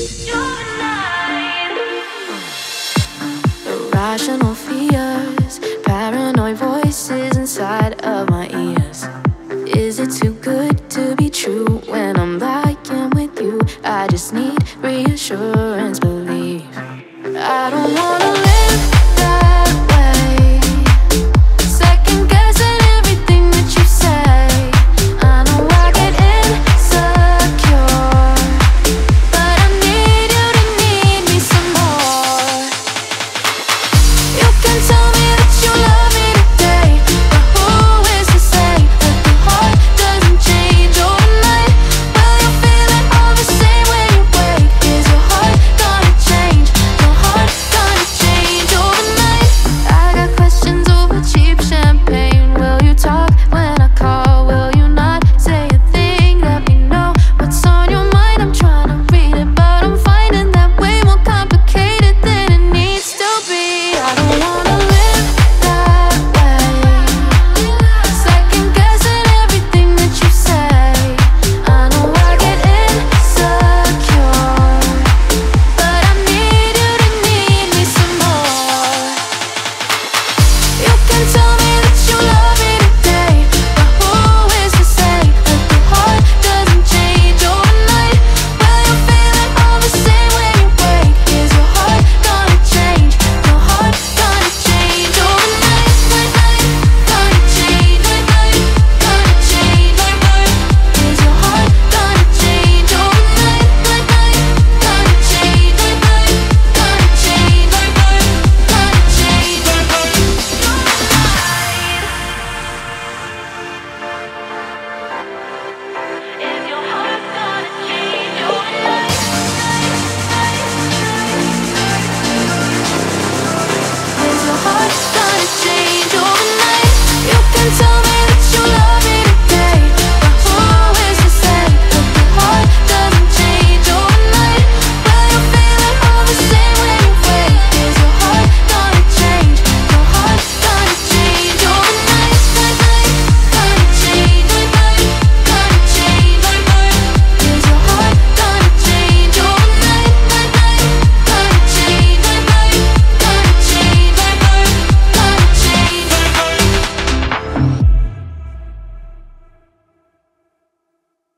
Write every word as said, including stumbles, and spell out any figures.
Irrational fears, paranoid voices inside of my ears. Is it too good to be true when I'm lying with you? I just need reassurance, believe. I don't wanna